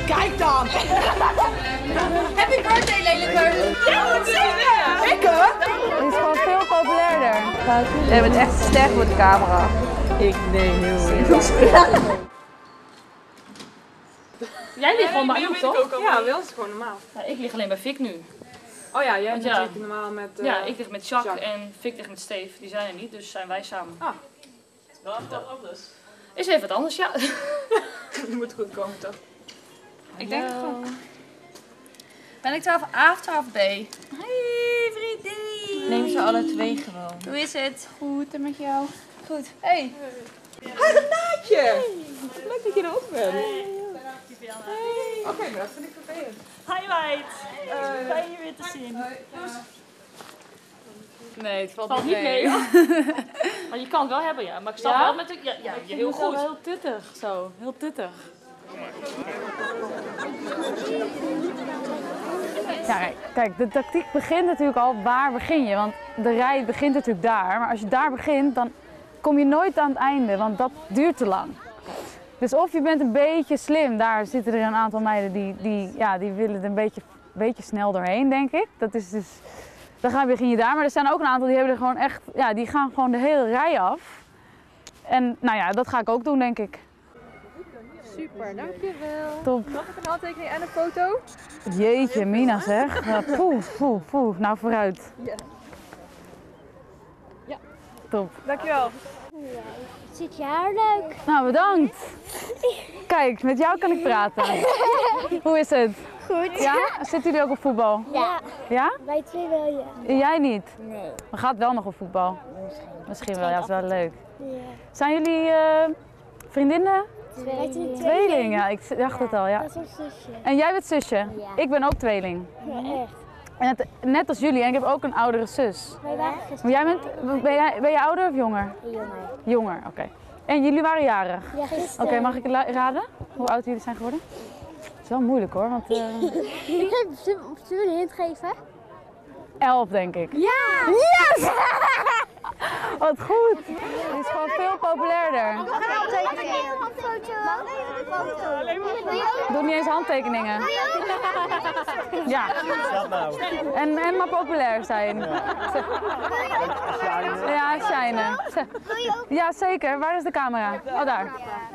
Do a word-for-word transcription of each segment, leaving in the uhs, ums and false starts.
Kijk dan! Happy birthday, lelijker! Ja, wat zingen! Ik hoor! Die is gewoon veel populairder. Jij bent echt sterk voor de camera. Ik nee, heel veel. Jij ligt gewoon bij Joep, toch? Ja, wel is gewoon normaal. Ja, ik lig alleen bij Fik nu. Oh ja, jij Want bent ja. natuurlijk normaal met... Uh, Ja, ik lig met Jacques, Jacques. en Fik ligt met Steve. Die zijn er niet, dus zijn wij samen. Ah. Wel even wat anders. Is even wat anders, ja. Je moet goed komen, toch? Ik denk het gewoon. Ben ik twaalf A of twaalf B? Hey vriendin! Neem ze alle twee gewoon. Hoe is het? Goed, en met jou? Goed. Hey! Hi Renaatje! Leuk dat je er ook bent. Oké, okay, maar dat vind ik vervelend. Hi meid! Uh, Fijn je weer te zien. Nee, het valt, Valt niet niet mee. mee. Maar je kan het wel hebben, ja. Maar ik snap Ja? wel met de... Ja, ja je heel goed. Wel heel tuttig, zo. Heel tuttig. Ja, kijk, de tactiek begint natuurlijk al, waar begin je? Want de rij begint natuurlijk daar. Maar als je daar begint, dan kom je nooit aan het einde, want dat duurt te lang. Dus of je bent een beetje slim, daar zitten er een aantal meiden die, die, ja, die willen er een beetje, beetje snel doorheen, denk ik. Dat is dus, dan ga, begin je daar, maar er zijn ook een aantal die hebben er gewoon echt, ja, die gaan gewoon de hele rij af. En nou ja, dat ga ik ook doen, denk ik. Super, dankjewel. Top. Mag ik een handtekening en een foto? Jeetje, Mina zeg. Ja, poeh, poeh, poeh. Nou, vooruit. Ja. Ja. Top. Dankjewel. Zit je haar leuk? Nou, bedankt. Kijk, met jou kan ik praten. Hoe is het? Goed. Ja? Zitten jullie ook op voetbal? Ja. Ja? Wij twee wel, ja. En jij niet? Nee. Maar gaat wel nog op voetbal? Misschien. Misschien wel, ja, is wel leuk. Ja. Zijn jullie uh, vriendinnen? Tweeling. Tweeling, ja, ik dacht het al, ja. Dat is ons zusje. En jij bent zusje? Ja. Ik ben ook tweeling. Ja, echt. En het, net als jullie, en ik heb ook een oudere zus. Wij waren Maar gisteren. jij bent, ben, jij, ben je ouder of jonger? Jonger. Jonger, oké. Okay. En jullie waren jarig? Ja, Oké, gisteren. okay, mag ik raden hoe oud jullie zijn geworden? Het is wel moeilijk hoor, want... Uh... Ik heb, zullen we een hint geven? Elf denk ik. Ja! Yes! Wat goed! Die is gewoon veel populairder. Een handtekening. Een foto. Doe niet eens handtekeningen. Ja. En, en maar populair zijn. Ja, shinen. Ja, zeker. Waar is de camera? Oh, daar.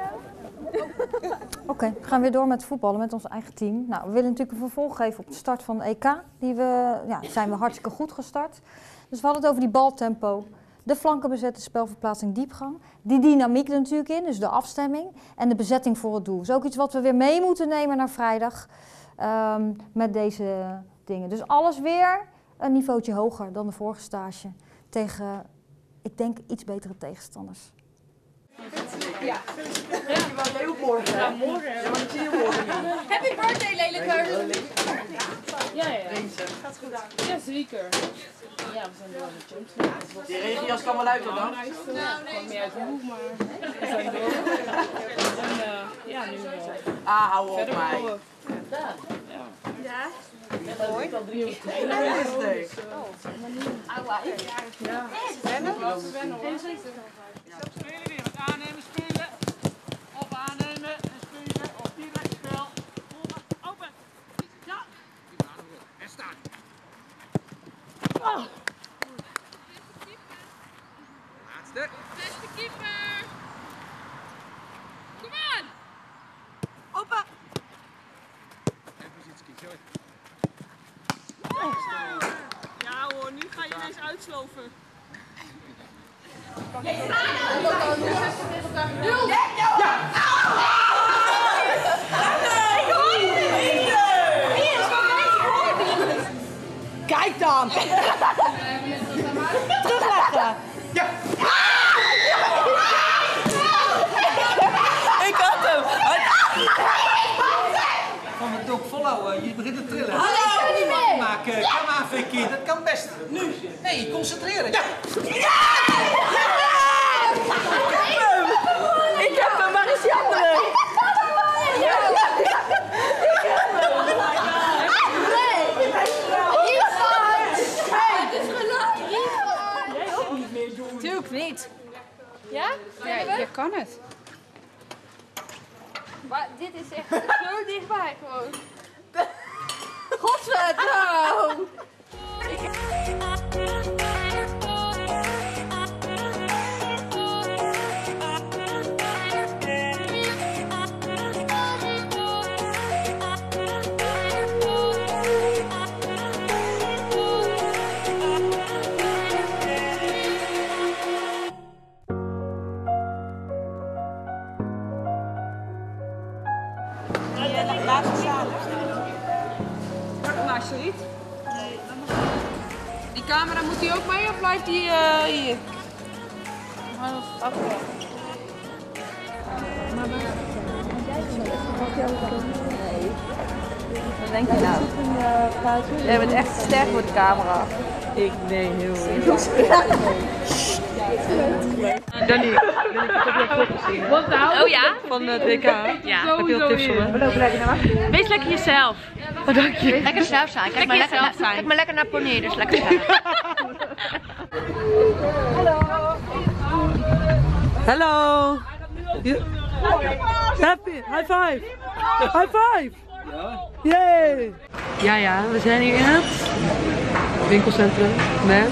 Oké, okay, we gaan weer door met voetballen met ons eigen team. Nou, we willen natuurlijk een vervolg geven op de start van de E K. Die we, ja, zijn we hartstikke goed gestart. Dus we hadden het over die baltempo, de flanken bezetten, spelverplaatsing, diepgang. Die dynamiek er natuurlijk in, dus de afstemming en de bezetting voor het doel. Dat is ook iets wat we weer mee moeten nemen naar vrijdag um, met deze dingen. Dus alles weer een niveautje hoger dan de vorige stage tegen, ik denk, iets betere tegenstanders. Ja. Ja, heel morgen. Ja, morgen. Ja, maar dat zie je morgen niet. Happy birthday, lelijker! Ja, ja. Gaat goed aan. Ja, zeker. Ja, we zijn door de Champions. Die regenjas kan wel uit hoor dan. Kwam niet uit de hoek, maar we zijn door. En uh, ja, nu uh, Ah, hou op verder mij. bouwen. Ja? Mooi. Al drie of twee. Ja, dat is leuk. Ja. Wennen? Wennen hoor. Spelen weer, wat aannemen, spelen. Op aannemen en spelen. Op direct spel. Open. Ja. En staan. Oh. Laatste. Beste keeper! Kom aan! Open. En positie kiezen. Ja hoor, nu ga je ineens uitsloven. Kijk dan! Terugleggen! Ja! Ik had hem! Van het ook volhouden, je begint te trillen. Hallo! Maken, kom aan Vicky, dat kan best. Nu! Nee, concentreren. Ja! Ik heb hem, waar is die andere? Tuurlijk niet. Ja? Ja, je kan het. Maar dit is echt zo dichtbij. Kijk gewoon. Godverdomme! Niet? Nee, dat mag niet. Die camera, moet die ook mee of blijft die uh, hier? Oké. Wat denk je nou? Jij bent echt sterk voor de camera. Ik, nee, heel erg. Danny, ik heb je vlog gezien. Wat nou? Oh ja? Van het W K. Ja. Heb je al tips voor me? We lopen lekker naar wachten. Wees lekker jezelf. Oh, dank je. Lekker zelf zijn. Kijk maar lekker, jezelf zijn. kijk maar lekker naar Poneer, dus lekker zelf. Hallo. Happy. High five. High five. Yay. Ja, ja, we zijn hier in het winkelcentrum met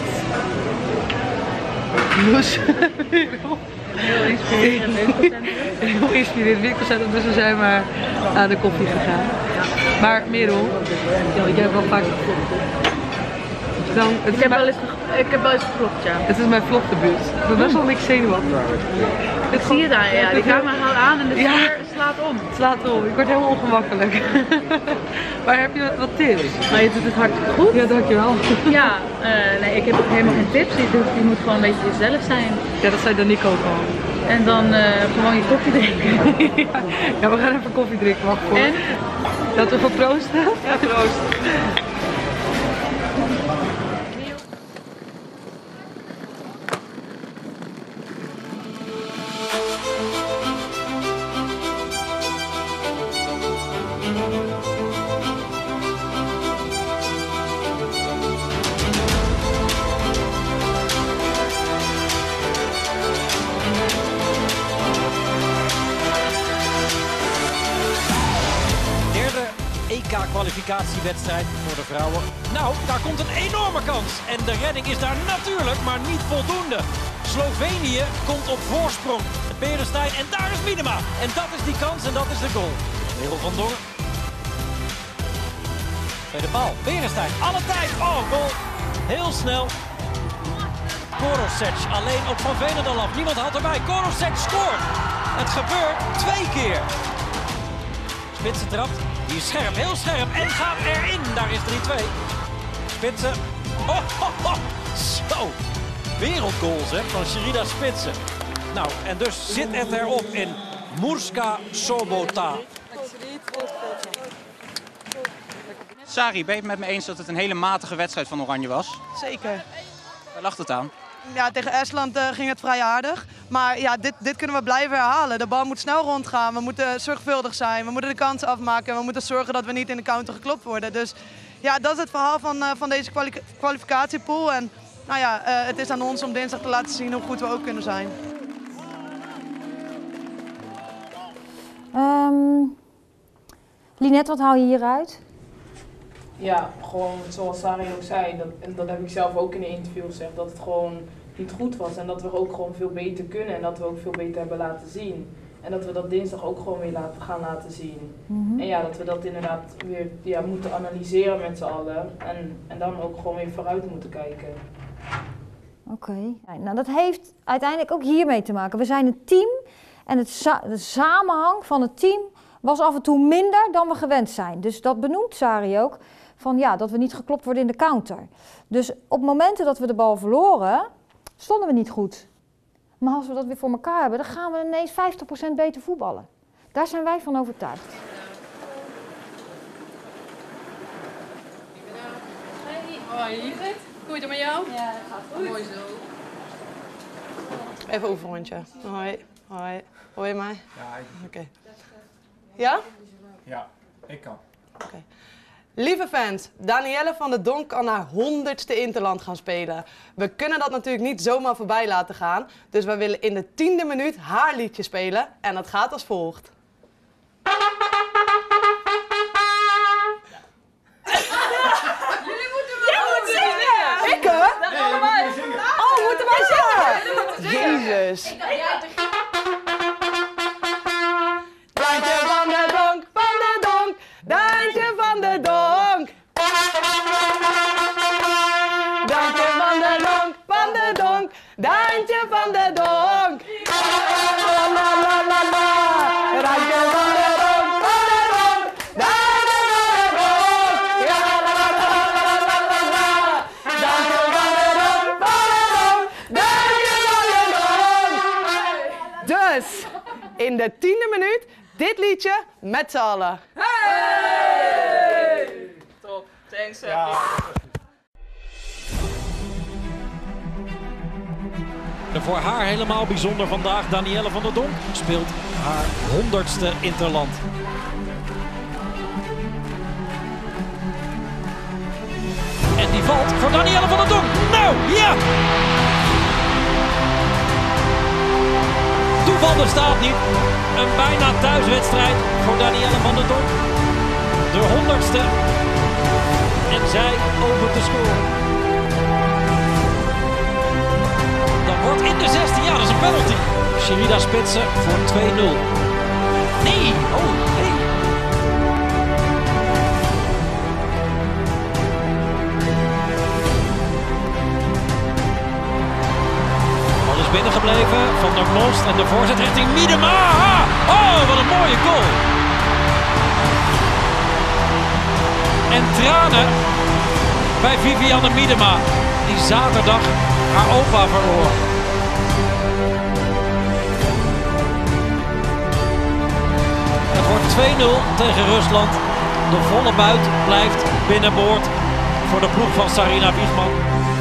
Loes. Heel inspirerend winkelcentrum. Heel inspirerend winkelcentrum, dus we zijn maar aan de koffie gegaan. Maar Merel, jij hebt wel vaak gevlogd. Dan, het ik, heb wel eens ik heb wel eens gevlogd, ja. Het is mijn vlogdebuut. Ik ben best wel niks zenuwachtig. Ik zie het aan je, ja. Die camera gaat aan en de ja. sfeer slaat om. Het slaat om, ik word helemaal ongemakkelijk. Maar heb je wat, wat tips? Maar je doet het hartstikke goed. Ja, dankjewel. Ja, uh, nee, ik heb ook helemaal geen tips. Je, doet, je moet gewoon een beetje jezelf zijn. Ja, dat zei Danique ook al. En dan uh, gewoon je koffie drinken. ja. ja, we gaan even koffie drinken, wacht voor. En? Dat we gaan proosten? Ja, proost. E K-kwalificatiewedstrijd voor de vrouwen. Nou, daar komt een enorme kans. En de redding is daar natuurlijk, maar niet voldoende. Slovenië komt op voorsprong. Berenstein en daar is Minema. En dat is die kans en dat is de goal. Merel van Dongen. Bij de bal. Berenstein, alle tijd. Oh, goal. Heel snel. Korosec alleen op Van Veenendaal af. Niemand had erbij. Korosec scoort. Het gebeurt twee keer. Spitsen trapt. Die is scherp, heel scherp en gaat erin. Daar is drie twee. Spitsen. Oh, oh, oh. Zo. Wereldgoal zeg van Sherida Spitsen. Nou, en dus zit het erop in Murska Sobota. Sari, ben je het met me eens dat het een hele matige wedstrijd van Oranje was? Zeker. Waar lag het aan? Ja, tegen Estland uh, ging het vrij aardig. Maar ja, dit, dit kunnen we blijven herhalen. De bal moet snel rondgaan. We moeten zorgvuldig zijn. We moeten de kansen afmaken. En we moeten zorgen dat we niet in de counter geklopt worden. Dus ja, dat is het verhaal van, uh, van deze kwali kwalificatiepool. En nou ja, uh, het is aan ons om dinsdag te laten zien hoe goed we ook kunnen zijn. Um, Linet, wat haal je hieruit? Ja, gewoon zoals Sari ook zei, dat, en dat heb ik zelf ook in een interview gezegd, dat het gewoon niet goed was en dat we ook gewoon veel beter kunnen en dat we ook veel beter hebben laten zien. En dat we dat dinsdag ook gewoon weer laten, gaan laten zien. Mm-hmm. En ja, dat we dat inderdaad weer ja, moeten analyseren met z'n allen en, en dan ook gewoon weer vooruit moeten kijken. Oké, okay. Nou dat heeft uiteindelijk ook hiermee te maken. We zijn een team en het sa de samenhang van het team was af en toe minder dan we gewend zijn. Dus dat benoemt Sari ook. Van ja, dat we niet geklopt worden in de counter. Dus op momenten dat we de bal verloren, stonden we niet goed. Maar als we dat weer voor elkaar hebben, dan gaan we ineens vijftig procent beter voetballen. Daar zijn wij van overtuigd. Hey, hoi, lieverd. Hoe is het met jou? Ja, dat gaat goed. Mooi zo. Even oefenrondje. Hoi, hoi. Hoor je mij? Ja, ik... Oké. Okay. Ja? Ja, ik kan. Oké. Okay. Lieve fans, Danielle van der Donk kan haar honderdste Interland gaan spelen. We kunnen dat natuurlijk niet zomaar voorbij laten gaan. Dus we willen in de tiende minuut haar liedje spelen. En dat gaat als volgt. in de tiende minuut dit liedje met z'n allen. Hey! Top, thanks. Ja. Voor haar helemaal bijzonder vandaag. Danielle van der Donk speelt haar honderdste Interland. En die valt voor Danielle van der Donk. Nou, ja! Toeval bestaat niet. Een bijna thuiswedstrijd voor Danielle van der Donk. De honderdste. En zij opent de score. Dan wordt in de zestien, ja, dat is een penalty. Sherida Spitsen voor twee nul. Nee, oh nee. Bal is binnengebleven van der Most en de voorzet richting Miedema. Oh, wat een mooie goal. En tranen bij Vivianne Miedema, die zaterdag haar opa verloor. Het wordt twee nul tegen Rusland. De volle buit blijft binnenboord voor de ploeg van Sarina Wiegman.